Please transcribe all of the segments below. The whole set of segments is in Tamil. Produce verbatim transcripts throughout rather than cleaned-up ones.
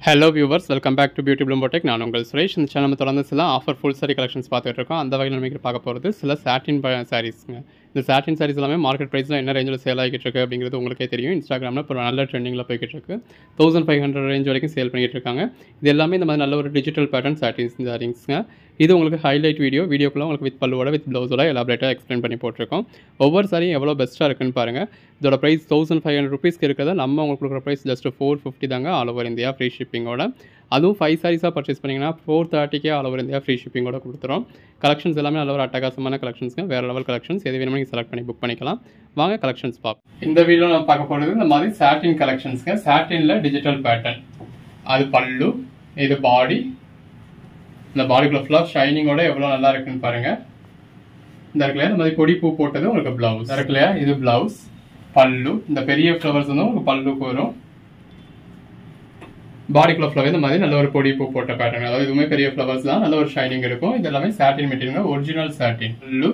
Hello viewers, welcome back to Beauty Bloom Boutique. நான் உங்கள் சுரேஷ். இந்த சேனல் நம்ம தொடர்ந்து சில ஆஃபர் ஃபுல் சாரி கலெக்ஷன்ஸ் பார்த்துட்டு இருக்கோம். அந்த வகையில் நம்ம பார்க்க போகிறது சில சாட்டின் சாரீஸ்ங்க. இந்த சாட்டின் சாரீஸ் எல்லாமே மார்க்கெட் ப்ரைஸில் என்ன ரேஞ்சில் சேல் ஆகிட்டு இருக்கு அப்படிங்கிறது உங்களுக்கே தெரியும். இன்ஸ்டாகிராமில் இப்போ நல்ல ட்ரெண்டிங்கில் போய்கிட்டு இருக்கு. தௌசண்ட் ஃபைவ் ஹண்ட்ரட் ரேஞ்ச் வரைக்கும் சேல் பண்ணிகிட்டு இருக்காங்க. இது எல்லாமே இந்த மாதிரி நல்ல ஒரு டிஜிட்டல் பேட்டர்ன் சாட்டின் சாரீஸ்ங்க. இது உங்களுக்கு ஹைலைட் வீடியோ வீடியோக்குள்ள உங்களுக்கு வித் பல்லுவோட வித் ப்ளவுஸோட எலாபரேட்டாக எக்ஸ்பிளைன் பண்ணி போட்டிருக்கோம். ஒவ்வொரு சாரியும் எவ்வளோ பெஸ்ட்டாக இருக்குன்னு பாருங்கள். இதோட ப்ரைஸ் தௌசண்ட் ஃபைவ் ஹண்ட்ரட் ருபீஸ்க்கு இருக்கிறத நம்ம உங்களுக்கு கொடுக்குற ப்ரைஸ் ஜஸ்ட் ஃபோர் ஃபிஃப்டி தாங்க ஆல் ஓவர் இந்தியா ஃப்ரீ ஷிப்பிங்கோட. அதுவும் ஃபைவ் சாரீஸாக பர்ச்சேஸ் பண்ணிங்கன்னா ஃபோர் தேர்ட்டிக்கே ஆல் ஓவர் இந்தியா ஃப்ரீ ஷிப்பிங்கோட கொடுத்துரும். கலெக்ஷன்ஸ் எல்லாமே நல்ல ஒரு அட்டகாசமான கலெக்ஷன்ஸ்ங்க. வேறு லெவல் கலெக்ஷன்ஸ் எது வேணுமோ நீங்கள் செலக்ட் பண்ணி புக் பண்ணிக்கலாம். வாங்க கலெக்ஷன்ஸ் பார்ப்போம். இந்த வீடியோ நம்ம பார்க்க போகிறது இந்த மாதிரி சாட்டின் கலெக்ஷன்ஸ்ங்க. சாட்டினில் டிஜிட்டல் பேட்டர்ன், அது பல்லு, இது பாடி. இந்த பாடிக்குள்ள ஃபுல்லாக ஷைனிங்கோட எவ்வளோ நல்லா இருக்குன்னு பாருங்க. இந்த இருக்குல்லையா இந்த மாதிரி கொடி பூ போட்டது உங்களுக்கு பிளவுஸ் இருக்குல்லையா, இது பிளவுஸ். பல்லு இந்த பெரிய ஃப்ளவர்ஸ் வந்து உங்களுக்கு பல்லுக்கு வரும். பாடிக்குள்ள ஃப்ளவர் இந்த மாதிரி நல்ல ஒரு பொடி பூ போட்ட பேட்டர்ன், அதாவது இதுவுமே பெரிய ஃப்ளவர்ஸ் தான், நல்ல ஒரு ஷைனிங் இருக்கும். இது எல்லாமே சாட்டின் மெட்டீரியல், ஒரிஜினல் சாட்டின். பல்லு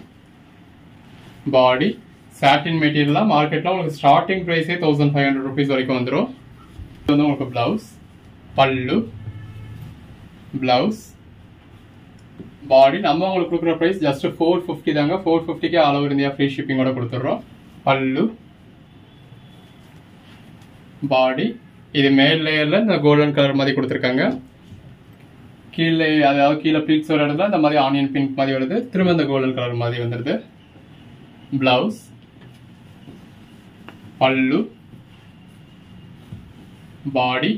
பாடி சாட்டின் மெட்டீரியல் மார்க்கெட்ல உங்களுக்கு ஸ்டார்டிங் பிரைஸே தௌசண்ட் ஃபைவ் ஹண்ட்ரட் ருபீஸ் வரைக்கும் வந்துடும். இது வந்து உங்களுக்கு பிளவுஸ், பல்லு, பிளவுஸ், பாடி. நம்ம உங்களுக்கு கொடுக்குற பிரைஸ் ஜஸ்ட் ஃபோர் ஃபிஃப்டி தாங்க. ஃபோர் ஃபிஃப்டிக்கு ஆல் ஓவர் இந்தியா ஃப்ரீ ஷிப்பிங்கோட கொடுத்துட்றோம். பல்லு, பாடி. இது மேல் லேயர்ல இந்த கோல்டன் கலர் மாதிரி கொடுத்துருக்காங்க. கீழே அதாவது கீழே பிளிக்ஸ் வர இடத்துல இந்த மாதிரி ஆனியன் பிங்க் மாதிரி வருது. திரும்ப இந்த கோல்டன் கலர் மாதிரி வந்துடுது. பிளவுஸ், பல்லு, பாடி,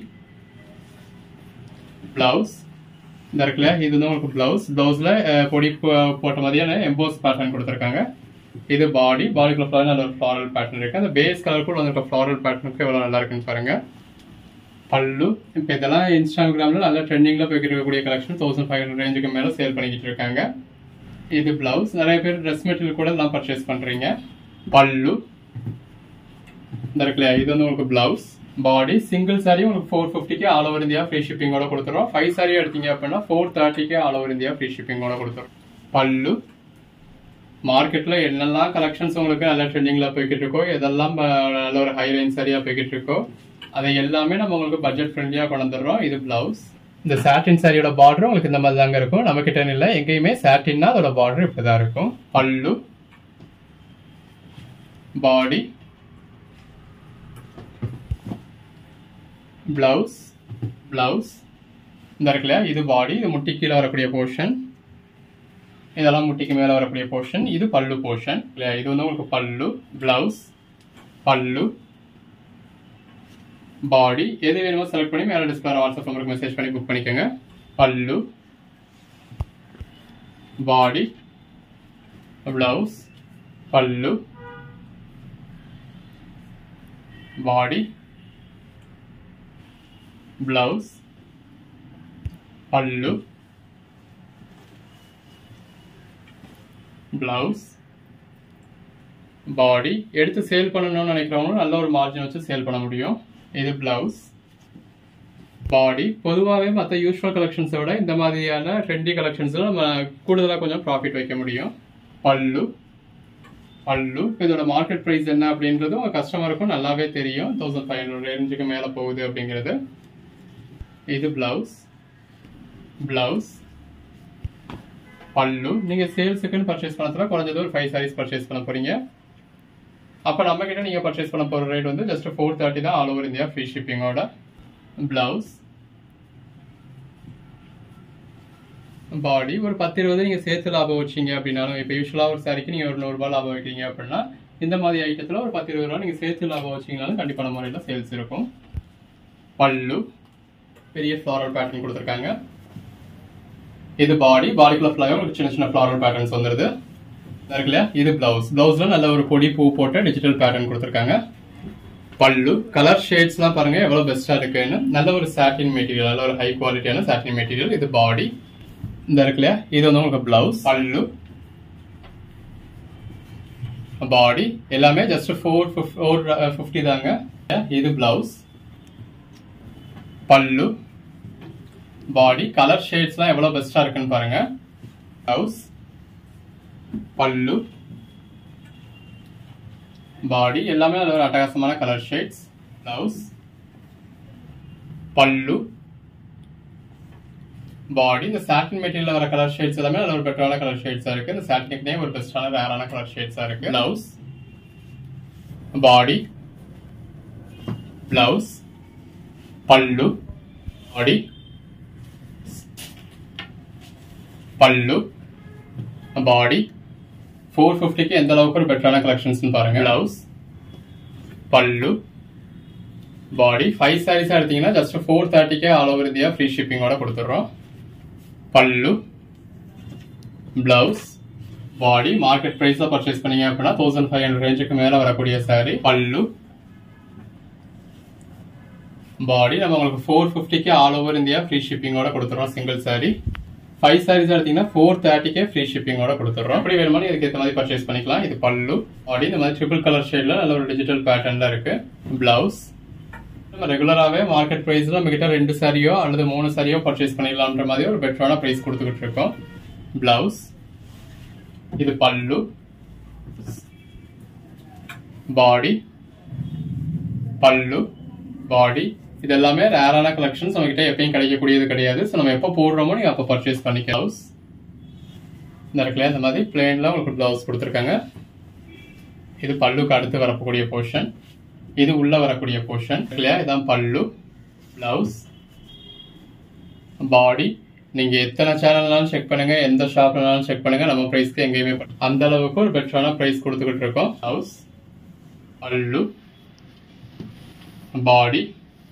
பிளவுஸ். இந்த இருக்குல்ல இது வந்து உங்களுக்கு பிளவுஸ். பிளவுஸ்ல பொடி போட்ட மாதிரியான எம்போஸ் பேட்டர்ன் கொடுத்துருக்காங்க. இது பாடி. பாடிக்குள்ள ஃப்ளவர் நல்ல ஒரு ஃப்ளாரல் பேட்டர்ன் இருக்கு. அந்த பேஸ் கலர் கூட வந்து ஃப்ளாரல் பேட்டர்னுக்கு எவ்வளவு நல்லா இருக்குன்னு பாருங்க. பல்லு. இப்போ இதெல்லாம் இன்ஸ்டாகிராம்ல நல்ல ட்ரெண்டிங்ல போய்கிட்டு இருக்கக்கூடிய கலெக்ஷன். தௌசண்ட் ஃபைவ் ஹண்ட்ரட் ரேஞ்சுக்கு மேல சேல் பண்ணிக்கிட்டு இருக்காங்க. இது பிளவுஸ். நிறைய பேர் ட்ரெஸ் மெட்டீரியல் கூட எல்லாம் பர்ச்சேஸ் பண்றீங்க. பல்லு இந்த இருக்குல்ல இது வந்து உங்களுக்கு பிளவுஸ். பாடி சிங்கிள் சாரி உங்களுக்கு ஃபோர் ஃபிஃப்டிக்கு ஆல் ஓவர் இந்தியா ஃப்ரீ ஷிப்பிங்கோட கொடுத்துரும். ஃபைவ் சாரி எடுத்தீங்க அப்படின்னா ஃபோர் தேர்ட்டிக்கு ஆல் ஓவர் இந்தியா ஃப்ரீ ஷிப்பிங்கோட கொடுத்துரும். பல்லு. மார்க்கெட்ல என்னெல்லாம் கலெக்ஷன்ஸ் உங்களுக்கு நல்ல ட்ரெண்டிங்ல போய்கிட்டு இருக்கோ, எதெல்லாம் நல்ல ஒரு ஹை ரேஞ்ச் சாரியா போய்கிட்டு இருக்கோ, அதை எல்லாமே நம்ம உங்களுக்கு பட்ஜெட் ஃப்ரெண்ட்லியா கொண்டு வந்துடுறோம். இது பிளவுஸ். இந்த சாட்டின் சாரியோட பார்டர் உங்களுக்கு இந்த மாதிரி தாங்க இருக்கும். நம்ம கிட்ட இல்ல, எங்கேயுமே சாட்டின்னா அதோட பார்டர் இப்படிதான் இருக்கும். பல்லு, பாடி, பிளவுஸ், பிளவுஸ். இந்த இருக்குல்ல இது பாடி. இது முட்டி கீழே வரக்கூடிய போர்ஷன், இதெல்லாம் முட்டிக்கு மேல வரக்கூடிய போர்ஷன். இது பல்லு போர்ஷன். இது வந்து உங்களுக்கு பல்லு, பிளவுஸ், பல்லு, பாடி. எது வேணுமோ செலக்ட் பண்ணி மேல டிஸ்பிளே வாட்ஸ்அப் நம்பருக்கு மெசேஜ் பண்ணி புக் பண்ணிக்கோங்க. பல்லு, பாடி, பிளவுஸ், பல்லு, பாடி, பிளவுஸ், பல்லு, பிளவுஸ், பாடி. எடுத்து சேல் பண்ணணும்னு நினைக்கிறவங்க நல்ல ஒரு மார்ஜின் வச்சு சேல் பண்ண முடியும். இது பிளவுஸ், பாடி. பொதுவாகவே மற்ற யூஸ்வல் கலெக்ஷன்ஸை விட இந்த மாதிரியான ட்ரெண்டி கலெக்ஷன்ஸ்ல நம்ம கூடுதலாக கொஞ்சம் ப்ராஃபிட் வைக்க முடியும். பல்லு, பல்லு. இதோட மார்க்கெட் ப்ரைஸ் என்ன அப்படின்றது உங்க கஸ்டமருக்கும் நல்லாவே தெரியும். தௌசண்ட் ஃபைவ் ஹண்ட்ரட் ரேஞ்சுக்கு மேலே போகுது அப்படிங்கிறது. இது பிளவுஸ், பிளவுஸ், பல்லு. நீங்க சேல்ஸுக்குன்னு பர்ச்சேஸ் பண்ணதுல குறைஞ்சது ஒரு ஃபைவ் சாரீஸ் பர்ச்சேஸ் பண்ண போறீங்க. அப்ப நம்ம கிட்ட நீங்க பர்ச்சேஸ் பண்ண போற ரேட் வந்து ஜஸ்ட் ஃபோர் தேர்ட்டி தான் ஆல் ஓவர் இந்தியா ஃப்ரீ ஷிப்பிங்கோட. Blouse, body. ஒரு பத்து இருபது நீங்க சேர்த்து லாபம் வச்சீங்க அப்படின்னாலும், இப்போ யூஸ்வலா ஒரு சாரிக்கு நீங்க ஒரு நூறு ரூபாய் லாபம் வைக்கிறீங்க அப்படின்னா, இந்த மாதிரி ஐட்டத்துல ஒரு பத்து இருபது ரூபாய் நீங்க சேர்த்து லாபம் வச்சீங்கனாலும் கண்டிப்பான முறையில சேல்ஸ் இருக்கும். பல்லு. பெரிய ஃப்ளாரல் பேட்டர்ன் கொடுத்துருக்காங்க. இது பாடி. பாடிக்குள்ள ஃப்ளவர் ஒரு சின்ன சின்ன ஃப்ளாரல் பேட்டர்ன்ஸ் வந்துருது. இருக்குல்ல இது பிளவுஸ். பிளவுஸ்ல நல்ல ஒரு பொடி பூ போட்ட டிஜிட்டல் பேட்டர்ன் கொடுத்துருக்காங்க. பல்லு. கலர் ஷேட்ஸ் எல்லாம் பாருங்க எவ்வளவு பெஸ்டா இருக்குன்னு. நல்ல ஒரு சாட்டின் மெட்டீரியல், நல்ல ஒரு ஹை குவாலிட்டியான சாட்டின் மெட்டீரியல். இது பாடி. இந்த இருக்குல்ல இது வந்து உங்களுக்கு பிளவுஸ். பல்லு, பாடி. எல்லாமே ஜஸ்ட் ஃபோர் ஃபோர் ஃபிஃப்டி தாங்க. இது பிளவுஸ், பல்லு, பாடி. கலர் ஷேட்ஸ் எல்லாம் எவ்வளவு பெஸ்டா இருக்குன்னு பாருங்க. பிளவுஸ், பல்லு, பாடி. எல்லாமே ஒரு அட்டகாசமான கலர் ஷேட்ஸ். பிளவுஸ், பல்லு, பாடி. இந்த சாட்டின் மெட்டீரியல்ல வர கலர் ஷேட்ஸ் எல்லாமே நல்ல ஒரு பெட்டரான கலர் ஷேட்ஸா இருக்கு. இந்த சாட்டினுக்குனே ஒரு பெஸ்டான ரேரான கலர் ஷேட்ஸா இருக்கு. பிளவுஸ், பாடி, பிளவுஸ், பல்லு, பாடி, பல்லு, பாடி. ஃபோர் ஃபிஃப்டிக்கு எந்த அளவுக்கு ஒரு பெட்டரான கலெக்ஷன்ஸ் பாருங்க. பிளவுஸ், பல்லு, பாடி. ஃபைவ் சாரீஸா எடுத்தீங்கன்னா ஜஸ்ட் ஃபோர் தேர்ட்டிக்கே ஆல் ஓவர் இந்தியா ஃப்ரீ ஷிப்பிங்கோட கொடுத்துட்றோம். Pallu, blouse, body. மார்க்கெட் பிரைஸ்ல பர்ச்சேஸ் பண்ணீங்க அப்படின்னா தௌசண்ட் ஃபைவ் ஹண்ட்ரட் ரேஞ்சுக்கு மேல வரக்கூடிய சாரி. பல்லு, பாடி. நம்ம உங்களுக்கு ஃபோர் ஃபிஃப்டிக்கு ஆல் ஓவர் இந்தியா ஃப்ரீ ஷிப்பிங்கோட கொடுத்துறோம் சிங்கிள் சாரி. ஃபைவ் சாரீஸ் எடுத்தீங்கன்னா ஃபோர் தேர்ட்டிக்கே ஃப்ரீ ஷிப்பிங்கோட கொடுத்துறோம். அப்படி வேணுமானு இதுக்கு ஏற்ற மாதிரி பர்ச்சேஸ் பண்ணிக்கலாம். இது பல்லு, பாடி. இந்த மாதிரி ட்ரிபிள் கலர் ஷேட்ல நல்ல ஒரு டிஜிட்டல் பேட்டர்ன்ல இருக்கு. பிளவுஸ். நம்ம ரெகுலராகவே மார்க்கெட் பிரைஸ்ல நம்ம கிட்ட ரெண்டு சாரியோ அல்லது மூணு சாரியோ பர்ச்சேஸ் பண்ணிடலாம்ன்ற மாதிரி ஒரு பெட்டரான பிரைஸ் கொடுத்துக்கிட்டு இருக்கோம். பிளவுஸ், இது பல்லு, பாடி, பல்லு, பாடி. இது எல்லாமே ரேரான கலெக்ஷன்ஸ், நம்ம கிட்ட எப்பயும் கிடைக்கக்கூடியது கிடையாது. ஸோ நம்ம எப்போ போடுறோமோ நீங்க அப்போ பர்ச்சேஸ் பண்ணிக்கலாம். இந்த இடத்துல இந்த மாதிரி பிளேன்ல உங்களுக்கு பிளவுஸ் கொடுத்துருக்காங்க. இது பல்லுக்கு அடுத்து வரக்கூடிய போர்ஷன், இது உள்ள வரக்கூடிய போர்ஷன் இல்லையா. இதான் பல்லு, பிளவுஸ், பாடி. நீங்க எத்தனை சேனல்னாலும் செக் பண்ணுங்க, எந்த ஷாப்லனாலும் செக் பண்ணுங்க, நம்ம பிரைஸ்க்கு எங்கேயுமே அந்த அளவுக்கு ஒரு பெட்டரான பிரைஸ் கொடுத்துக்கிட்டு இருக்கோம். பிளவுஸ், பல்லு, பாடி,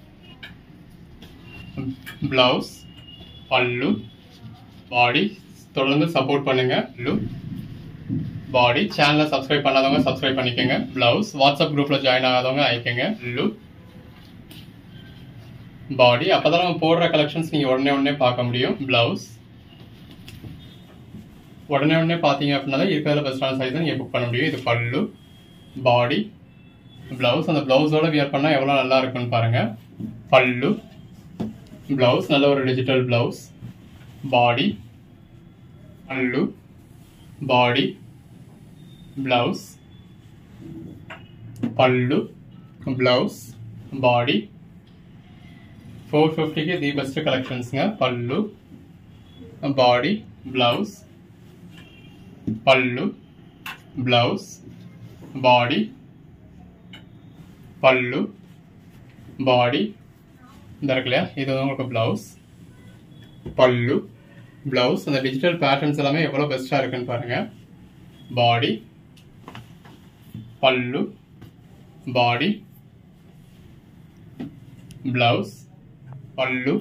பிளவுஸ், பல்லு, பாடி. தொடர்ந்து சப்போர்ட் பண்ணுங்க. பல்லு, பாடி. சேனலை சப்ஸ்கிரைப் பண்ணாதவங்க சப்ஸ்கிரைப் பண்ணிக்கோங்க. பிளவுஸ். வாட்ஸ்அப் குரூப்ல ஜாயின் ஆகாதவங்க ஆயிக்கங்க. பல்லு, பாடி. அப்பதான் நம்ம போடுற கலெக்ஷன்ஸ் நீங்க உடனே உடனே பார்க்க முடியும். பிளவுஸ். உடனே உடனே பாத்தீங்க அப்படின்னா இருக்கிறதுல பெஸ்டான சைஸ் நீங்க புக் பண்ண முடியும். இது பல்லு, பாடி, பிளவுஸ். அந்த பிளவுஸோட வியர் பண்ணா எவ்வளவு நல்லா இருக்குன்னு பாருங்க. பல்லு, பிளவுஸ். நல்ல ஒரு digital blouse. Body, pallu, body, blouse, pallu, blouse, body. Four ஃபிஃப்டிக்கு தி பெஸ்ட் கலெக்ஷன்ஸ்ங்க. பல்லு, body, blouse, pallu, blouse, body, pallu, பாடி. இந்த இருக்கு இல்லையா, இது உங்களுக்கு பிளவுஸ், பல்லு, பிளவுஸ். அந்த டிஜிட்டல் பேட்டர்ன்ஸ் எல்லாமே எவ்வளவு பெஸ்டா இருக்குன்னு பாருங்க. பாடி, பல்லு, பாடி, பிளவுஸ், பல்லு,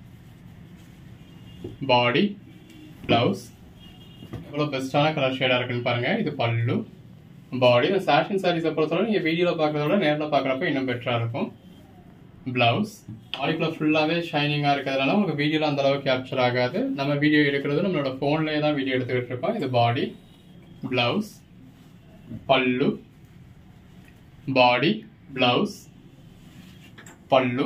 பாடி, பிளவுஸ். எவ்வளவு பெஸ்டான கலர் ஷேடா இருக்குன்னு பாருங்க. இது பல்லு, பாடி. இந்த சாட்டின் சாரீஸை பொறுத்தவரை நீங்க வீடியோல பாக்குறத விட நேர்ல பாக்குறப்ப இன்னும் பெட்டரா இருக்கும். பிளவுஸ். பாடிக்குள்ள ஃபுல்லாவே ஷைனிங்கா இருக்கிறதுனால உங்களுக்கு வீடியோல அந்த அளவுக்கு கேப்சர் ஆகாது. நம்ம வீடியோ எடுக்கிறது நம்மளோட போன்லயே தான் வீடியோ எடுத்துக்கிட்டு இருக்கோம். இது பாடி, பிளவுஸ், பல்லு, பாடி, பிளவுஸ், பல்லு,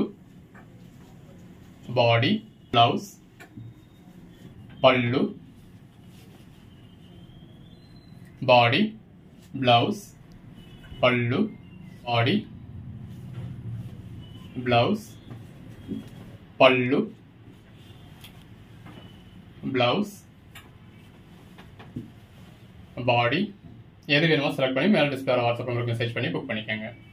பாடி, பிளவுஸ், பல்லு, பாடி, பிளவுஸ், பல்லு, பாடி, பிளவுஸ், பல்லு, பிளவுஸ், பாடி. எது வேணுமோ செலக்ட் பண்ணி மேல டிஸ்பிளே வாட்ஸ்அப் நம்பருக்கு மெசேஜ் பண்ணி புக் பண்ணிக்கோங்க.